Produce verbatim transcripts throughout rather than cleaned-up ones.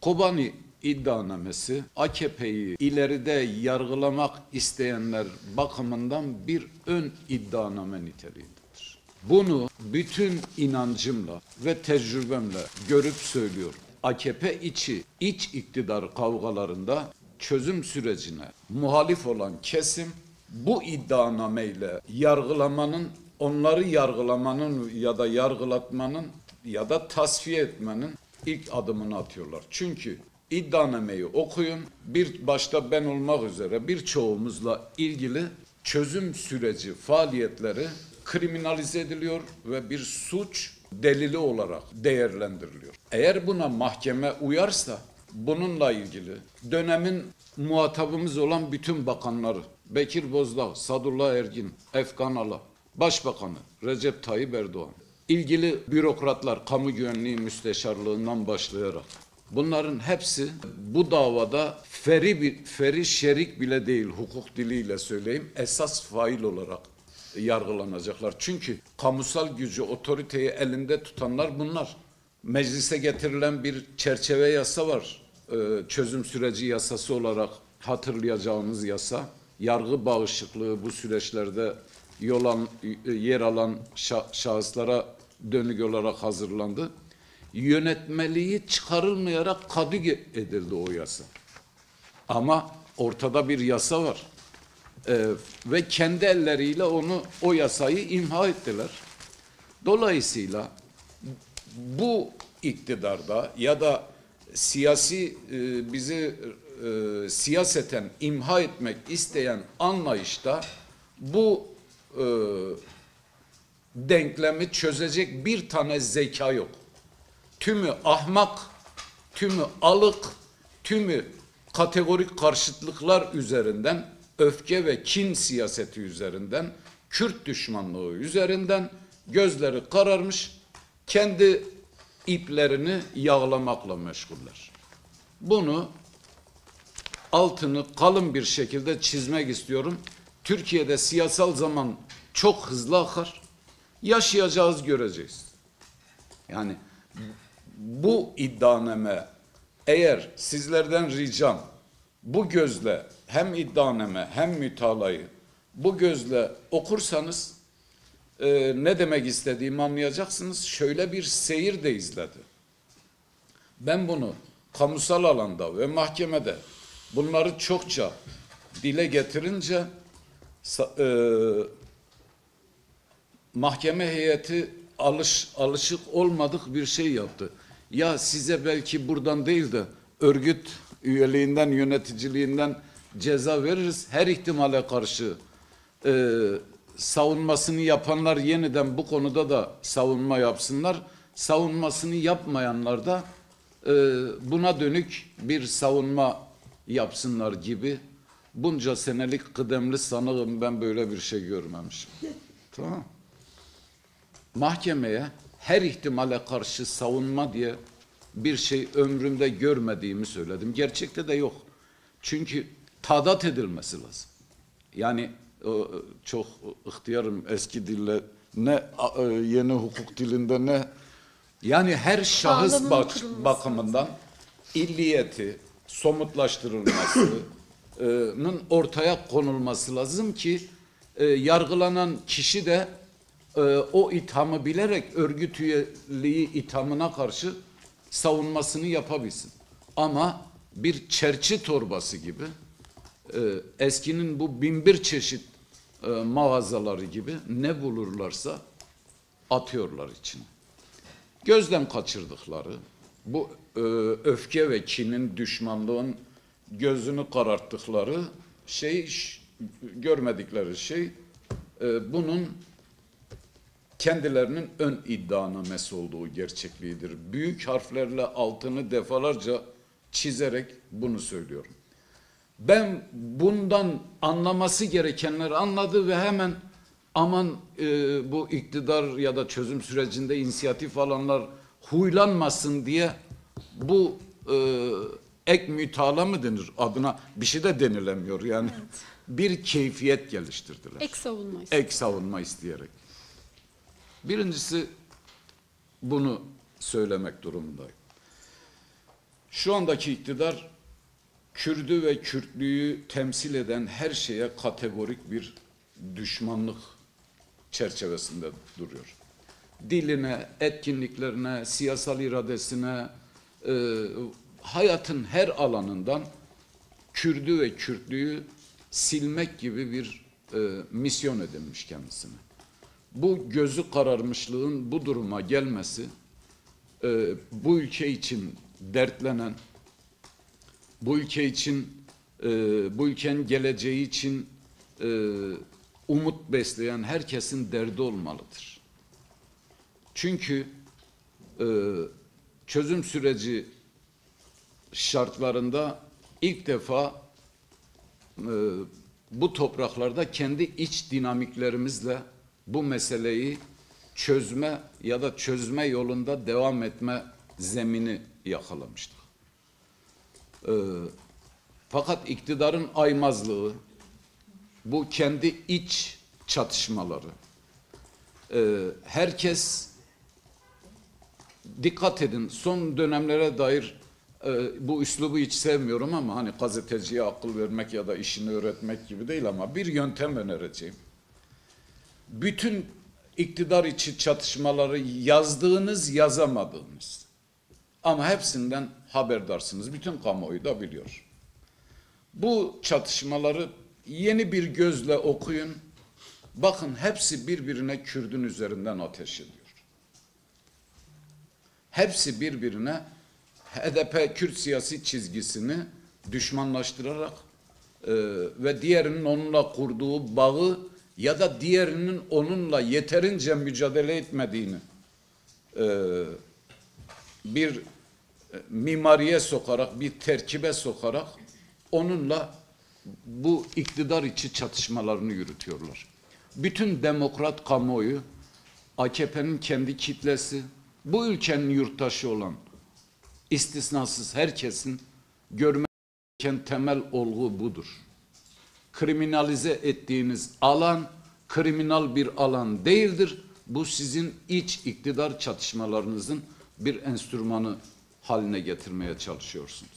Kobani iddianamesi A K P'yi ileride yargılamak isteyenler bakımından bir ön iddianame niteliğindedir. Bunu bütün inancımla ve tecrübemle görüp söylüyorum. A K P içi iç iktidar kavgalarında çözüm sürecine muhalif olan kesim bu iddianameyle yargılamanın, onları yargılamanın ya da yargılatmanın ya da tasfiye etmenin ilk adımını atıyorlar. Çünkü iddianameyi okuyun, bir başta ben olmak üzere birçoğumuzla ilgili çözüm süreci faaliyetleri kriminalize ediliyor ve bir suç delili olarak değerlendiriliyor. Eğer buna mahkeme uyarsa bununla ilgili dönemin muhatabımız olan bütün bakanları, Bekir Bozdağ, Sadullah Ergin, Efkan Ala, Başbakanı Recep Tayyip Erdoğan, ilgili bürokratlar, kamu güvenliği müsteşarlığından başlayarak bunların hepsi bu davada feri, feri şerik bile değil, hukuk diliyle söyleyeyim, esas fail olarak yargılanacaklar. Çünkü kamusal gücü, otoriteyi elinde tutanlar bunlar. Meclise getirilen bir çerçeve yasa var. Çözüm süreci yasası olarak hatırlayacağımız yasa. Yargı bağışıklığı bu süreçlerde yolan, yer alan şahıslara dönük olarak hazırlandı. Yönetmeliği çıkarılmayarak kadı edildi o yasa. Ama ortada bir yasa var. Ee, ve kendi elleriyle onu, o yasayı imha ettiler. Dolayısıyla bu iktidarda ya da siyasi e, bizi e, siyaseten imha etmek isteyen anlayışta bu e, denklemi çözecek bir tane zeka yok. Tümü ahmak, tümü alık, tümü kategorik karşıtlıklar üzerinden, öfke ve kin siyaseti üzerinden, Kürt düşmanlığı üzerinden gözleri kararmış, kendi iplerini yağlamakla meşguller. Bunu altını kalın bir şekilde çizmek istiyorum. Türkiye'de siyasal zaman çok hızlı akar. Yaşayacağız, göreceğiz. Yani bu iddianame, eğer sizlerden ricam bu gözle hem iddianame hem mütalayı bu gözle okursanız e, ne demek istediğimi anlayacaksınız. Şöyle bir seyir de izledi. Ben bunu kamusal alanda ve mahkemede bunları çokça dile getirince e, mahkeme heyeti alış, alışık olmadık bir şey yaptı. Ya size belki buradan değil de örgüt üyeliğinden, yöneticiliğinden ceza veririz. Her ihtimale karşı e, savunmasını yapanlar yeniden bu konuda da savunma yapsınlar. Savunmasını yapmayanlar da e, buna dönük bir savunma yapsınlar gibi. Bunca senelik kıdemli sanığım, ben böyle bir şey görmemişim. Tamam. Mahkemeye her ihtimale karşı savunma diye bir şey ömrümde görmediğimi söyledim. Gerçekte de yok. Çünkü tadat edilmesi lazım. Yani çok ihtiyarım eski dille, ne yeni hukuk dilinde, ne yani her şahıs bak, bakımından illiyeti somutlaştırılmasının ortaya konulması lazım ki e, yargılanan kişi de e, o ithamı bilerek örgüt üyeliği ithamına karşı savunmasını yapabilsin. Ama bir çerçi torbası gibi e, eskinin bu binbir çeşit e, mağazaları gibi ne bulurlarsa atıyorlar içine. Gözden kaçırdıkları bu e, öfke ve kinin, düşmanlığın gözünü kararttıkları şey, görmedikleri şey e, bunun kendilerinin ön iddianamesi olduğu gerçekliğidir. Büyük harflerle altını defalarca çizerek bunu söylüyorum. Ben bundan anlaması gerekenler anladı ve hemen aman e, bu iktidar ya da çözüm sürecinde inisiyatif alanlar huylanmasın diye bu e, ek mütala mı denir adına, bir şey de denilemiyor yani. Evet. Bir keyfiyet geliştirdiler. Ek savunma isteyerek. Ek savunma isteyerek. Birincisi bunu söylemek durumundayım. Şu andaki iktidar Kürdü ve Kürtlüğü temsil eden her şeye kategorik bir düşmanlık çerçevesinde duruyor. Diline, etkinliklerine, siyasal iradesine, e, hayatın her alanından Kürdü ve Kürtlüğü silmek gibi bir e, misyon edinmiş kendisine. Bu gözü kararmışlığın bu duruma gelmesi, e, bu ülke için dertlenen, bu ülke için, e, bu ülkenin geleceği için e, umut besleyen herkesin derdi olmalıdır. Çünkü e, çözüm süreci şartlarında ilk defa e, bu topraklarda kendi iç dinamiklerimizle bu meseleyi çözme ya da çözme yolunda devam etme zemini yakalamıştık. E, fakat iktidarın aymazlığı, bu kendi iç çatışmaları, e, herkes dikkat edin, son dönemlere dair e, bu üslubu hiç sevmiyorum ama hani gazeteciye akıl vermek ya da işini öğretmek gibi değil ama bir yöntem önereceğim. Bütün iktidar içi çatışmaları yazdığınız, yazamadığınız ama hepsinden haberdarsınız. Bütün kamuoyu da biliyor. Bu çatışmaları yeni bir gözle okuyun. Bakın hepsi birbirine Kürdün üzerinden ateş ediyor. Hepsi birbirine H D P Kürt siyasi çizgisini düşmanlaştırarak e, ve diğerinin onunla kurduğu bağı ya da diğerinin onunla yeterince mücadele etmediğini e, bir mimariye sokarak, bir terkibe sokarak onunla bu iktidar içi çatışmalarını yürütüyorlar. Bütün demokrat kamuoyu, A K P'nin kendi kitlesi, bu ülkenin yurttaşı olan istisnasız herkesin görmek gereken temel olgu budur. Kriminalize ettiğiniz alan kriminal bir alan değildir. Bu sizin iç iktidar çatışmalarınızın bir enstrümanı haline getirmeye çalışıyorsunuz.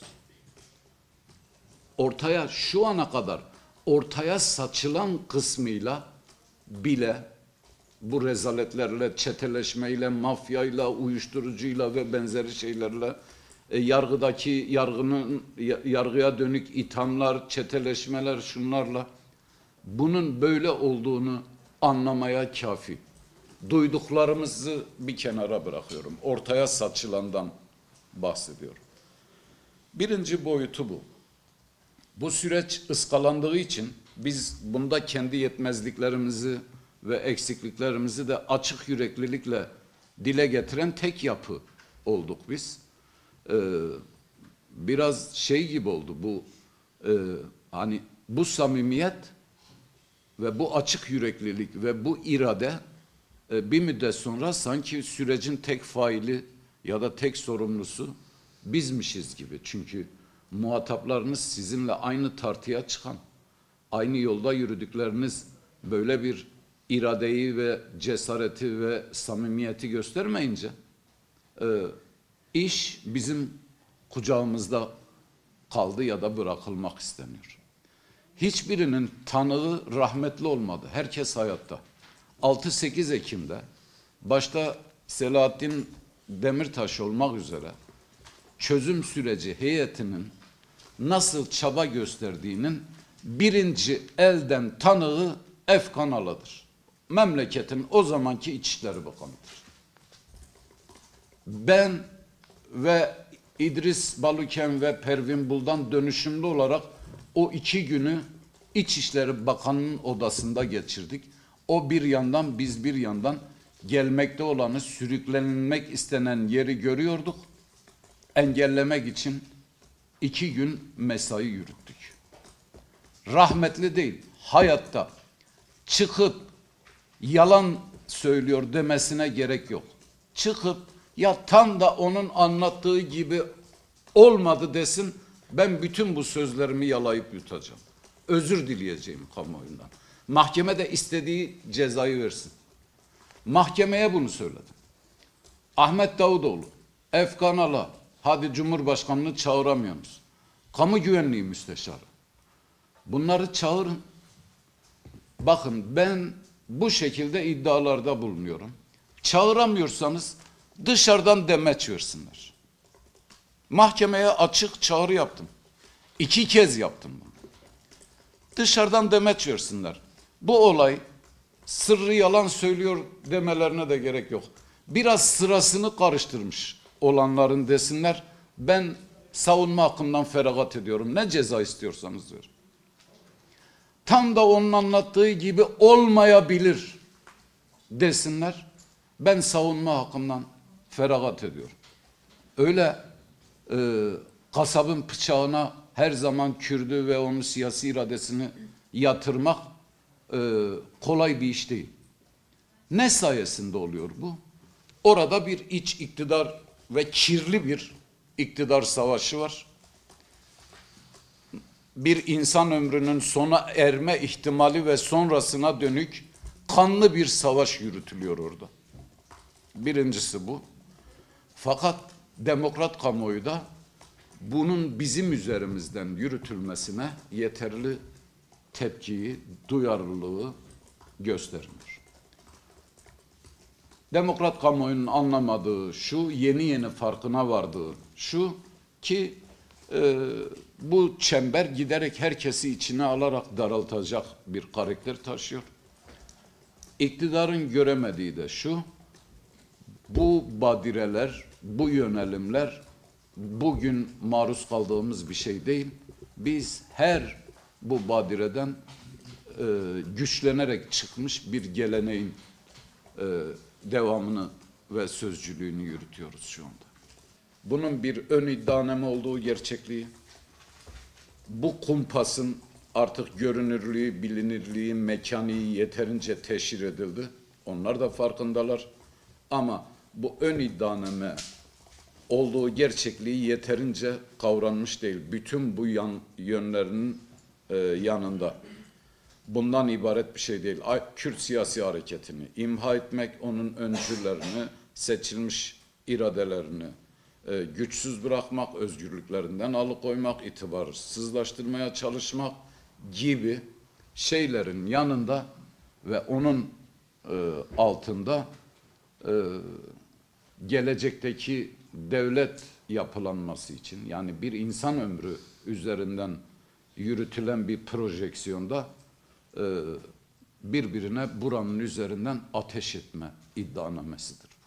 Ortaya şu ana kadar ortaya saçılan kısmıyla bile bu rezaletlerle, çeteleşmeyle, mafyayla, uyuşturucuyla ve benzeri şeylerle e, yargıdaki yargının yargıya dönük ithamlar, çeteleşmeler şunlarla bunun böyle olduğunu anlamaya kafi. Duyduklarımızı bir kenara bırakıyorum. Ortaya saçılandan bahsediyorum. Birinci boyutu bu. Bu süreç ıskalandığı için biz bunda kendi yetmezliklerimizi ve eksikliklerimizi de açık yüreklilikle dile getiren tek yapı olduk biz. Ee, biraz şey gibi oldu bu e, hani bu samimiyet ve bu açık yüreklilik ve bu irade e, bir müddet sonra sanki sürecin tek faili ya da tek sorumlusu bizmişiz gibi. Çünkü muhataplarınız sizinle aynı tartıya çıkan, aynı yolda yürüdükleriniz böyle bir iradeyi ve cesareti ve samimiyeti göstermeyince e, iş bizim kucağımızda kaldı ya da bırakılmak isteniyor. Hiçbirinin tanığı rahmetli olmadı. Herkes hayatta. altı sekiz Ekim'de başta Selahattin Demirtaş olmak üzere çözüm süreci heyetinin nasıl çaba gösterdiğinin birinci elden tanığı Efkan Ala'dır. Memleketin o zamanki İçişleri Bakanı'dır. Ben ve İdris Baluken ve Pervin Buldan dönüşümlü olarak o iki günü İçişleri Bakanı'nın odasında geçirdik. O bir yandan, biz bir yandan gelmekte olanı, sürüklenilmek istenen yeri görüyorduk. Engellemek için iki gün mesai yürüttük. Rahmetli değil, hayatta çıkıp yalan söylüyor demesine gerek yok. Çıkıp ya tam da onun anlattığı gibi olmadı desin, ben bütün bu sözlerimi yalayıp yutacağım. Özür dileyeceğim kamuoyundan. Mahkeme de istediği cezayı versin. Mahkemeye bunu söyledim. Ahmet Davutoğlu, Efkan Ala, Hadi Cumhurbaşkanını çağıramıyorsunuz. Kamu Güvenliği Müsteşarı. Bunları çağırın. Bakın ben bu şekilde iddialarda bulunuyorum. Çağıramıyorsanız dışarıdan demeç versinler. Mahkemeye açık çağrı yaptım. İki kez yaptım bunu. Dışarıdan demeç versinler. Bu olay sırrı yalan söylüyor demelerine de gerek yok. Biraz sırasını karıştırmış olanların desinler. Ben savunma hakkımdan feragat ediyorum. Ne ceza istiyorsanız verin. Tam da onun anlattığı gibi olmayabilir desinler. Ben savunma hakkımdan feragat ediyorum. Öyle e, kasabın bıçağına her zaman Kürdü ve onun siyasi iradesini yatırmak e, kolay bir iş değil. Ne sayesinde oluyor bu? Orada bir iç iktidar ve kirli bir iktidar savaşı var. Bir insan ömrünün sona erme ihtimali ve sonrasına dönük kanlı bir savaş yürütülüyor orada. Birincisi bu. Fakat demokrat kamuoyu da bunun bizim üzerimizden yürütülmesine yeterli tepkiyi, duyarlılığı göstermiyor. Demokrat kamuoyunun anlamadığı şu, yeni yeni farkına vardığı şu ki e, bu çember giderek herkesi içine alarak daraltacak bir karakter taşıyor. İktidarın göremediği de şu, bu badireler, bu yönelimler bugün maruz kaldığımız bir şey değil. Biz her bu badireden e, güçlenerek çıkmış bir geleneğin e, devamını ve sözcülüğünü yürütüyoruz şu anda. Bunun bir ön iddianame olduğu gerçekliği, bu kumpasın artık görünürlüğü, bilinirliği, mekaniği yeterince teşhir edildi. Onlar da farkındalar. Ama bu ön iddianame olduğu gerçekliği yeterince kavranmış değil. Bütün bu yan, yönlerinin e, yanında. Bundan ibaret bir şey değil. Kürt siyasi hareketini imha etmek, onun öncülerini, seçilmiş iradelerini e, güçsüz bırakmak, özgürlüklerinden alıkoymak, itibarsızlaştırmaya çalışmak gibi şeylerin yanında ve onun e, altında e, gelecekteki devlet yapılanması için, yani bir insan ömrü üzerinden yürütülen bir projeksiyonda e, birbirine buranın üzerinden ateş etme iddianamesidir bu.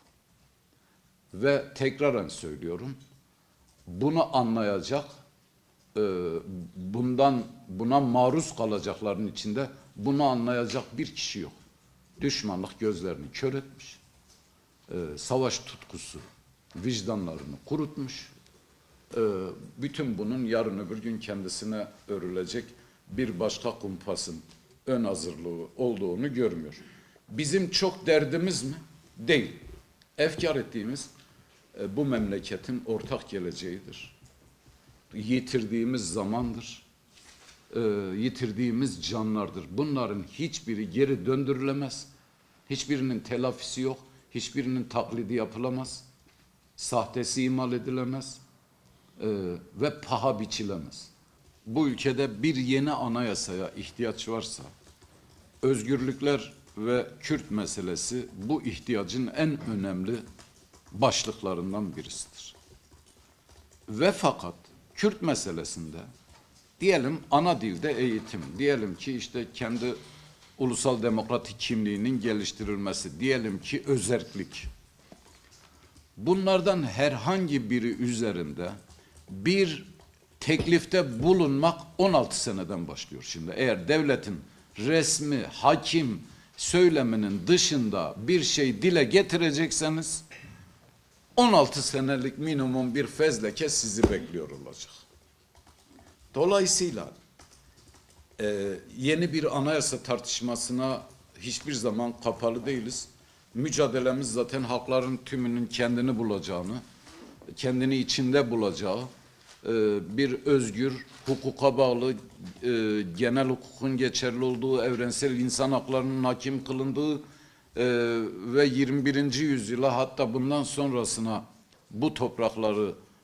Ve tekraren söylüyorum, bunu anlayacak, e, bundan buna maruz kalacakların içinde bunu anlayacak bir kişi yok. Düşmanlık gözlerini kör etmiş, e, savaş tutkusu vicdanlarını kurutmuş, e, bütün bunun yarın öbür gün kendisine örülecek bir başka kumpasın ön hazırlığı olduğunu görmüyor. Bizim çok derdimiz mi? Değil. Efkar ettiğimiz e, bu memleketin ortak geleceğidir. Yitirdiğimiz zamandır. E, yitirdiğimiz canlardır. Bunların hiçbiri geri döndürülemez. Hiçbirinin telafisi yok. Hiçbirinin taklidi yapılamaz. Sahtesi imal edilemez. E, ve paha biçilemez. Bu ülkede bir yeni anayasaya ihtiyaç varsa, özgürlükler ve Kürt meselesi bu ihtiyacın en önemli başlıklarından birisidir. Ve fakat Kürt meselesinde diyelim ana dilde eğitim, diyelim ki işte kendi ulusal demokratik kimliğinin geliştirilmesi, diyelim ki özerklik. Bunlardan herhangi biri üzerinde bir teklifte bulunmak on altı seneden başlıyor şimdi. Eğer devletin resmi, hakim söyleminin dışında bir şey dile getirecekseniz on altı senelik minimum bir fezleke sizi bekliyor olacak. Dolayısıyla e, yeni bir anayasa tartışmasına hiçbir zaman kapalı değiliz. Mücadelemiz zaten halkların tümünün kendini bulacağını, kendini içinde bulacağı, bir özgür, hukuka bağlı, genel hukukun geçerli olduğu, evrensel insan haklarının hakim kılındığı ve yirmi birinci yüzyıla, hatta bundan sonrasına bu toprakları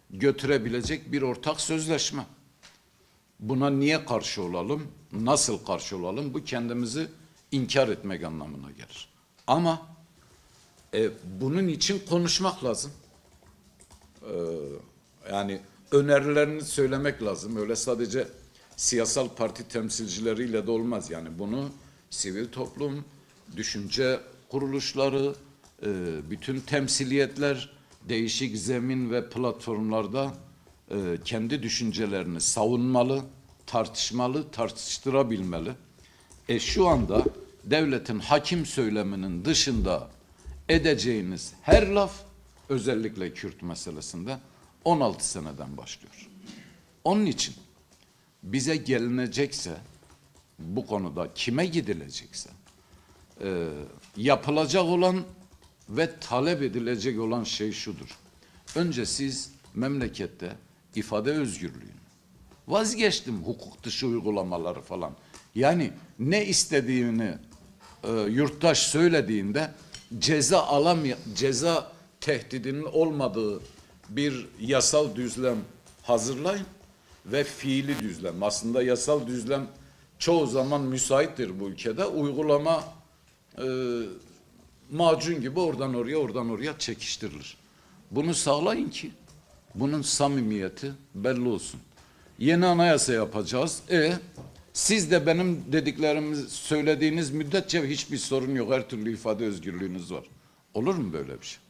götürebilecek bir ortak sözleşme. Buna niye karşı olalım? Nasıl karşı olalım? Bu kendimizi inkar etmek anlamına gelir. Ama e, bunun için konuşmak lazım. Ee, yani önerilerini söylemek lazım. Öyle sadece siyasal parti temsilcileriyle de olmaz. Yani bunu sivil toplum, düşünce kuruluşları, e, bütün temsiliyetler değişik zemin ve platformlarda e, kendi düşüncelerini savunmalı, tartışmalı, tartıştırabilmeli. E şu anda devletin hakim söyleminin dışında edeceğiniz her laf, özellikle Kürt meselesinde on altı seneden başlıyor. Onun için bize gelinecekse, bu konuda kime gidilecekse, e, yapılacak olan ve talep edilecek olan şey şudur. Önce siz memlekette ifade özgürlüğünü, vazgeçtim hukuk dışı uygulamaları falan. Yani ne istediğini e, yurttaş söylediğinde ceza alamay ceza tehdidinin olmadığı bir yasal düzlem hazırlayın ve fiili düzlem. Aslında yasal düzlem çoğu zaman müsaittir bu ülkede. Uygulama e, macun gibi oradan oraya oradan oraya çekiştirilir. Bunu sağlayın ki bunun samimiyeti belli olsun. Yeni anayasa yapacağız. E siz de benim dediklerimi söylediğiniz müddetçe hiçbir sorun yok. Her türlü ifade özgürlüğünüz var. Olur mu böyle bir şey?